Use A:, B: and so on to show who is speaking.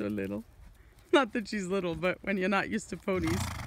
A: so little. Not that she's little, but when you're not used to ponies.